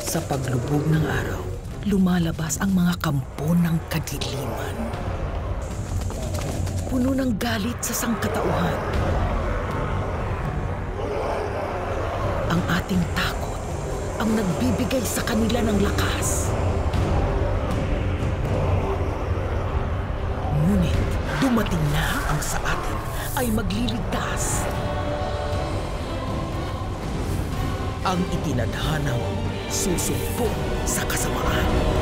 Sa paglubog ng araw, lumalabas ang mga kampo ng kadiliman. Puno ng galit sa sangkatauhan. Ang ating takot ang nagbibigay sa kanila ng lakas. Ngunit dumating na ang sa atin ay magliligtas. Ang itinadhanang susugpo sa kasamaan.